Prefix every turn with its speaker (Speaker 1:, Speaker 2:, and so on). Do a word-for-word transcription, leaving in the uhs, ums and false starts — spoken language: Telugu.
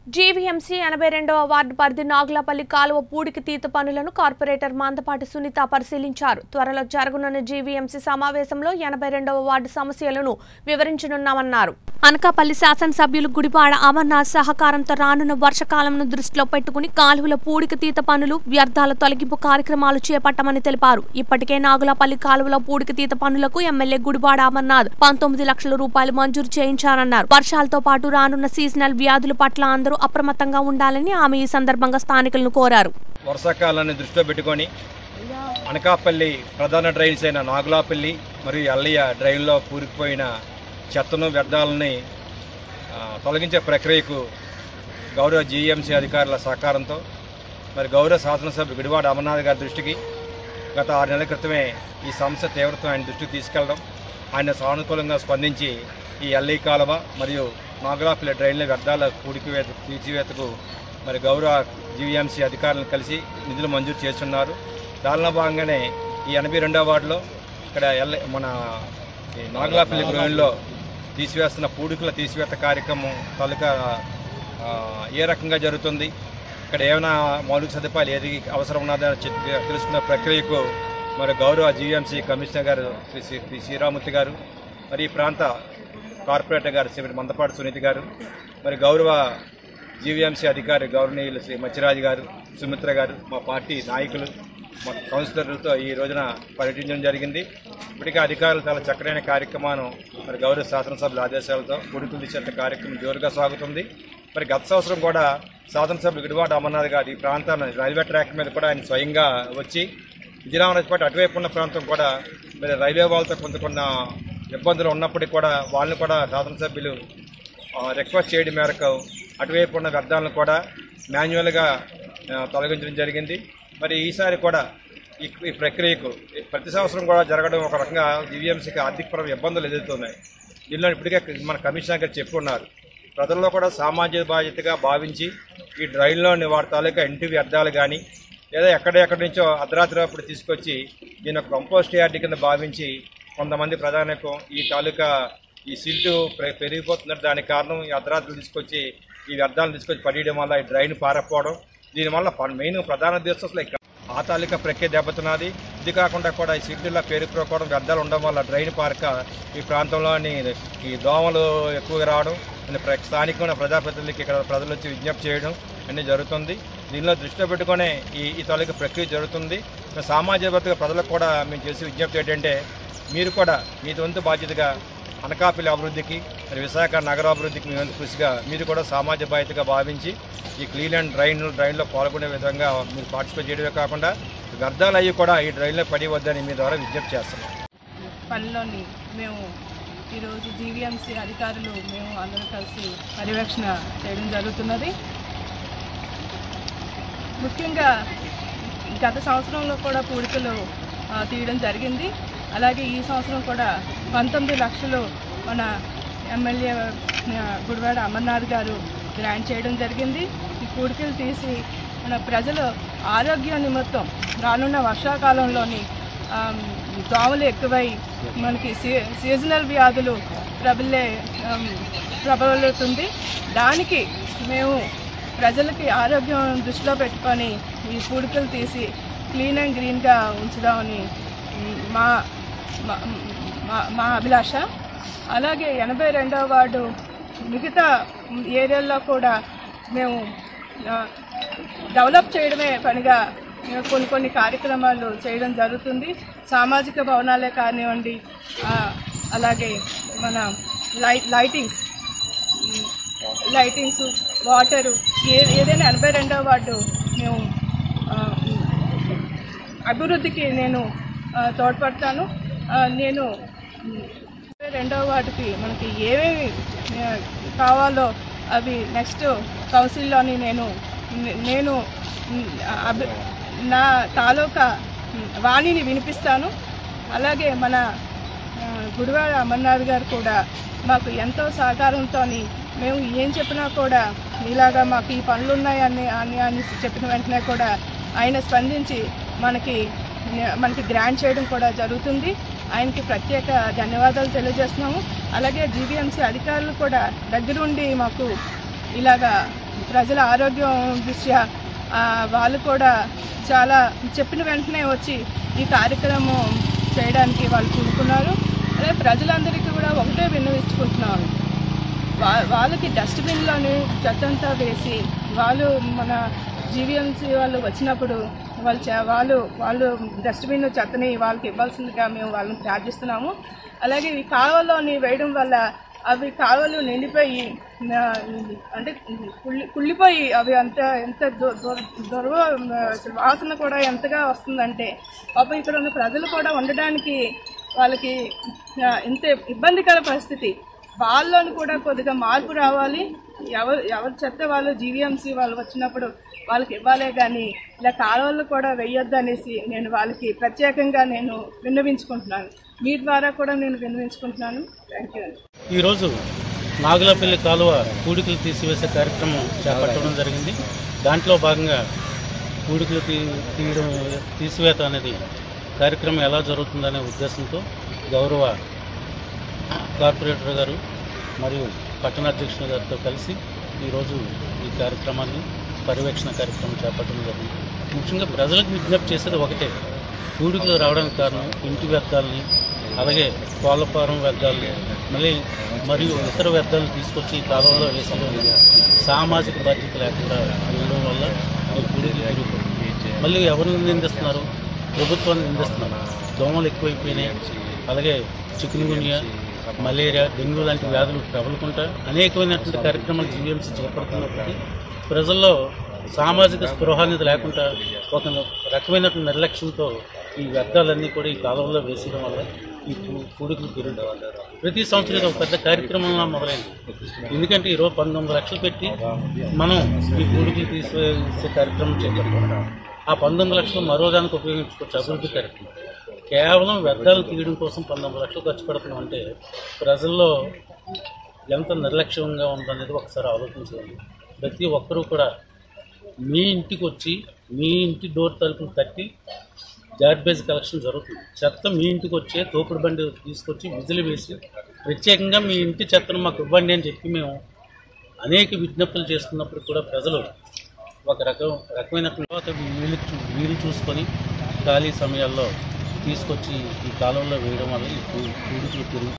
Speaker 1: జీవీఎంసీ ఎనభై రెండవ వార్డు పరిధి నాగులపల్లి కాలువ పూడికి తీత పనులను కార్పొరేటర్ మందపాటి సునీత పరిశీలించారు. త్వరలో జరగనున్న జీవీఎంసీ సమావేశంలో ఎనభై రెండవ వార్డు సమస్యలను వివరించనున్నామన్నారు. అనకాపల్లి శాసనసభ్యులు గుడివాడ అమర్నాథ్ సహకారంతో రానున్న వర్షకాలంను దృష్టిలో పెట్టుకుని కాలువల పూడికి తీత పనులు, వ్యర్థాల తొలగింపు కార్యక్రమాలు చేపట్టామని తెలిపారు. ఇప్పటికే నాగులపల్లి కాలువల పూడికి తీత పనులకు ఎమ్మెల్యే గుడివాడ అమర్నాథ్ పంతొమ్మిది లక్షల రూపాయలు మంజూరు చేయించారన్నారు. వర్షాలతో పాటు రానున్న సీజనల్ వ్యాధుల పట్ల అందరూ అప్రమత్తంగా ఉండాలని ఆమె ఈ సందర్భంగా స్థానికులను కోరారు.
Speaker 2: వర్షాకాలాన్ని దృష్టిలో పెట్టుకొని అనకాపల్లి ప్రధాన డ్రైన్స్ అయిన నాగులపల్లి మరియు అల్లయ్య డ్రైన్లో కూరుకుపోయిన చెత్తను వ్యర్థాలని తొలగించే ప్రక్రియకు గౌరవ జీఎంసీ అధికారుల సహకారంతో మరి గౌరవ శాసనసభ్యులు గుడివాడ అమర్నాథ్ గారి దృష్టికి గత ఆరు నెలల క్రితమే ఈ సమస్య తీవ్రత ఆయన దృష్టికి తీసుకెళ్లడం, ఆయన సానుకూలంగా స్పందించి ఈ అల్లయ్య కాలువ మరియు నాగులపల్లి డ్రైన్ల వ్యర్థాల కూడికివేత తీర్చివేతకు మరి గౌరవ జీవీఎంసీ అధికారులను కలిసి నిధులు మంజూరు చేస్తున్నారు. దానిలో భాగంగానే ఈ ఎనభై రెండవ వార్డులో ఇక్కడ ఎల్ల మన నాగులపల్లి గ్రౌండ్లో తీసివేస్తున్న పూడికల తీసివేత కార్యక్రమం తాలూకా ఏ రకంగా జరుగుతుంది, ఇక్కడ ఏమైనా మౌలిక సదుపాయాలు ఏది అవసరం ఉన్నదని తెలుసుకున్న ప్రక్రియకు మరి గౌరవ జీవీఎంసీ కమిషనర్ గారు శ్రీ శ్రీ శ్రీరామూర్తి గారు, మరి ఈ ప్రాంత కార్పొరేటర్ గారు శ్రీ మందపాటి సునీత గారు, మరి గౌరవ జీవీఎంసీ అధికారి గౌరవనీయులు శ్రీ మచ్చిరాజు గారు, సుమిత్ర గారు, మా పార్టీ నాయకులు, మా కౌన్సిలర్లతో ఈ రోజున పర్యటించడం జరిగింది. ఇప్పటికే అధికారులు చాలా చక్కనైన కార్యక్రమాన్ని మరి గౌరవ శాసనసభ్యుల ఆదేశాలతో పూడికలు తీసేట కార్యక్రమం జోరుగా సాగుతుంది. మరి గత సంవత్సరం కూడా శాసనసభ్యులు గుడివాడ అమర్నాథ్ గారు ఈ ప్రాంతాన్ని రైల్వే ట్రాక్ మీద కూడా ఆయన స్వయంగా వచ్చి విజయనగరం పాటు అటువైపు ఉన్న ప్రాంతం కూడా మరి రైల్వే వాళ్ళతో కొంత కొన్న ఇబ్బందులు ఉన్నప్పటికీ కూడా వాళ్ళని కూడా శాసనసభ్యులు రిక్వెస్ట్ చేయడం మేరకు అటువైపు ఉన్న వ్యర్థాలను కూడా మాన్యువల్గా తొలగించడం జరిగింది. మరి ఈసారి కూడా ఈ ప్రక్రియకు ప్రతి సంవత్సరం కూడా జరగడం ఒక రకంగా జీవీఎంసీకి ఆర్థికపరమైన ఇబ్బందులు ఎదురుతున్నాయి. దీనిలో ఇప్పటికే మన కమిషనర్ గారు చెప్పుకున్నారు, ప్రజల్లో కూడా సామాజిక బాధ్యతగా భావించి ఈ డ్రైన్లోని వారి తాలూకా ఇంటి వ్యర్థాలు కానీ లేదా ఎక్కడెక్కడి నుంచో అర్ధరాత్రి అప్పుడు తీసుకొచ్చి దీని ఒక కంపోస్ట్ యార్డ్ కింద భావించి కొంతమంది ప్రధానికం ఈ తాలూకా ఈ సిల్టు పెరిగిపోతున్న దానికి కారణం ఈ అర్ధరాత్రులు తీసుకొచ్చి ఈ వ్యర్థాలను తీసుకొచ్చి పడేయడం వల్ల ఈ డ్రైన్ పారకపోవడం, దీనివల్ల మెయిన్ ప్రధాన ఉద్దేశం అసలు ఆ తాలూకా ప్రక్రియ దెబ్బతున్నది. ఇది కాకుండా కూడా ఈ సిల్టులా పేరుకుపోవడం, వ్యర్థాలు ఉండడం వల్ల డ్రైన్ పారక ఈ ప్రాంతంలోని ఈ దోమలు ఎక్కువగా రావడం, స్థానికమైన ప్రజాప్రతినిధులకి ఇక్కడ ప్రజలు వచ్చి విజ్ఞప్తి చేయడం అన్నీ జరుగుతుంది. దీనిలో దృష్టిలో పెట్టుకునే ఈ ఈ తాలూకా ప్రక్రియ జరుగుతుంది. సామాజిక భద్రతగా ప్రజలకు కూడా మేము చేసే విజ్ఞప్తి ఏంటంటే మీరు కూడా మీ వంతు బాధ్యతగా అనకాపల్లి అభివృద్ధికి మరి విశాఖ నగరాభివృద్ధికి మీ వంతు కృషిగా మీరు కూడా సామాజిక బాధ్యతగా భావించి ఈ క్లీన్ అండ్ డ్రైన్ డ్రైన్లో పాల్గొనే విధంగా మీరు పార్టిసిపేట్ చేయడమే కాకుండా వ్యర్థాలు అయ్యి కూడా ఈ డ్రైన్లో పడి వద్దని మీ ద్వారా విజ్ఞప్తి చేస్తున్నాం.
Speaker 3: పనిలోని మేము ఈరోజు జీవీఎంసీ అధికారులు మేము అందరూ కలిసి పర్యవేక్షణ చేయడం జరుగుతున్నది. ముఖ్యంగా గత సంవత్సరంలో కూడా పూడికలు తీయడం జరిగింది. అలాగే ఈ సంవత్సరం కూడా పంతొమ్మిది లక్షలు మన ఎమ్మెల్యే గుడివాడ అమర్నాథ్ గారు గ్రాంట్ చేయడం జరిగింది. ఈ పూడికలు తీసి మన ప్రజల ఆరోగ్య నిమిత్తం రానున్న వర్షాకాలంలోని దోమలు ఎక్కువై మనకి సీజనల్ వ్యాధులు ప్రబలే ప్రబలుతుంది. దానికి మేము ప్రజలకి ఆరోగ్యం దృష్టిలో పెట్టుకొని ఈ పూడికలు తీసి క్లీన్ అండ్ గ్రీన్గా ఉంచుదామని మా మా అభిలాష. అలాగే ఎనభై రెండవ వార్డు మిగతా ఏరియాల్లో కూడా మేము డెవలప్ చేయడమే పనిగా కొన్ని కొన్ని కార్యక్రమాలు చేయడం జరుగుతుంది. సామాజిక భవనాలే కానివ్వండి, అలాగే మన లై లైటింగ్స్ లైటింగ్స్ వాటరు ఏ ఏదైనా ఎనభై రెండవ వార్డు మేము అభివృద్ధికి నేను తోడ్పడతాను. నేను రెండవ వార్డుకి మనకి ఏమేమి కావాలో అవి నెక్స్ట్ కౌన్సిల్లోని నేను నేను అభి నా తాలూకా వాణిని వినిపిస్తాను. అలాగే మన గుడివాడ అమర్నాథ్ గారు కూడా మాకు ఎంతో సహకారంతో మేము ఏం చెప్పినా కూడా ఇలాగా మాకు ఈ పనులు ఉన్నాయని అని అని చెప్పిన వెంటనే కూడా ఆయన స్పందించి మనకి మనకి గ్రాంట్ చేయడం కూడా జరుగుతుంది. ఆయనకి ప్రత్యేక ధన్యవాదాలు తెలియజేస్తున్నాము. అలాగే జీవీఎంసీ అధికారులు కూడా దగ్గరుండి మాకు ఇలాగా ప్రజల ఆరోగ్యం దృష్ట్యా వాళ్ళు కూడా చాలా చెప్పిన వెంటనే వచ్చి ఈ కార్యక్రమం చేయడానికి వాళ్ళు కూడుకున్నారు. అదే ప్రజలందరికీ కూడా ఒకటే విన్నవించుకుంటున్నాను, వా వాళ్ళకి డస్ట్బిన్లోని చెత్తంతా వేసి వాళ్ళు మన జీవీఎంసీ వాళ్ళు వచ్చినప్పుడు వాళ్ళు వాళ్ళు వాళ్ళు డస్ట్బిన్ చెత్తని వాళ్ళకి ఇవ్వాల్సిందిగా మేము వాళ్ళని ప్రార్థిస్తున్నాము. అలాగే ఈ కాలువలోని వేయడం వల్ల అవి కాలువలు నిండిపోయి అంటే కుళ్ళి కుళ్ళిపోయి అవి అంత ఎంత దుర్వ వాసన కూడా ఎంతగా వస్తుందంటే పాపం ఇక్కడ ఉన్న ప్రజలు కూడా ఉండడానికి వాళ్ళకి ఎంత ఇబ్బందికర పరిస్థితి. వాళ్ళని కూడా కొద్దిగా మార్పు రావాలి. ఎవరు ఎవరు చెత్త వాళ్ళు జీవీఎంసీ వాళ్ళు వచ్చినప్పుడు వాళ్ళకి ఇవ్వాలే కానీ ఇలా కాలువలు కూడా వెయ్యొద్దు అనేసి నేను వాళ్ళకి ప్రత్యేకంగా నేను విన్నవించుకుంటున్నాను. మీ ద్వారా కూడా నేను విన్నవించుకుంటున్నాను. Thank you.
Speaker 4: ఈరోజు నాగులపల్లి కాలువ పూడికలు తీసివేసే కార్యక్రమం చేపట్టడం జరిగింది. దాంట్లో భాగంగా పూడికలు తీ తీయడం తీసివేత అనేది కార్యక్రమం ఎలా జరుగుతుందనే ఉద్దేశంతో గౌరవ కార్పొరేటర్ గారు మరియు పట్టణాధ్యక్షుల గారితో కలిసి ఈరోజు ఈ కార్యక్రమాన్ని పర్యవేక్షణ కార్యక్రమం చేపట్టడం జరిగింది. ముఖ్యంగా ప్రజలకు విజ్ఞప్తి చేసేది ఒకటే, పూడికలు రావడానికి కారణం ఇంటి వ్యర్థాలని, అలాగే కోళ్లఫారం వ్యర్థాలని మళ్ళీ మరియు ఇతర వ్యర్థాలను తీసుకొచ్చి కాలువలో వేసడం సామాజిక బాధ్యత లేకుండా ఉండడం వల్ల ఈ పూడికలు పెరిగిపోతుంది. మళ్ళీ ఎవరిని నిందిస్తున్నారు? ప్రభుత్వాన్ని నిందిస్తున్నారు. దోమలు ఎక్కువైపోయినాయి, అలాగే చికెన్ గున్యా, మలేరియా, డెంగ్యూ లాంటి వ్యాధులు ప్రబలుకుంటా అనేకమైనటువంటి కార్యక్రమాలు జీవీఎంసీ చేపడుతున్నప్పటికీ ప్రజల్లో సామాజిక స్పృహ అనేది లేకుండా ఒక రకమైనటువంటి నిర్లక్ష్యంతో ఈ వ్యర్థాలన్నీ కూడా ఈ కాలంలో వేసడం వల్ల ఈ పూడికలు పెరుగుతాయి. ప్రతి సంవత్సరం ఇది ఒక పెద్ద కార్యక్రమంగా మొదలైంది. ఎందుకంటే ఈరోజు పంతొమ్మిది లక్షలు పెట్టి మనం ఈ పూడికలు తీసివేసే కార్యక్రమం చేపడుతున్నాం. ఆ పంతొమ్మిది లక్షలు మరో దానికి ఉపయోగించుకోవచ్చు, అభివృద్ధి కార్యక్రమం. కేవలం వ్యర్థాలు తీయడం కోసం పంతొమ్మిది లక్షలు ఖర్చు పెడుతున్నాం అంటే ప్రజల్లో ఎంత నిర్లక్ష్యంగా ఉందనేది ఒకసారి ఆలోచించాలి. ప్రతి ఒక్కరూ కూడా మీ ఇంటికి వచ్చి మీ ఇంటి డోర్ తలుపులు తట్టి గార్బేజ్ కలెక్షన్ జరుగుతుంది. చెత్త మీ ఇంటికి వచ్చే తోపుడు బండి తీసుకొచ్చి విజిల్ వేసి ప్రత్యేకంగా మీ ఇంటి చెత్తను మాకు ఇవ్వండి అని చెప్పి మేము అనేక విజ్ఞప్తులు చేస్తున్నప్పుడు కూడా ప్రజలు ఒక రకం రకమైనటువంటి వీలు వీలు చూసుకొని ఖాళీ సమయాల్లో తీసుకొచ్చి ఈ కాలంలో వేయడం వల్ల ఈ పూడికలు పెరుగు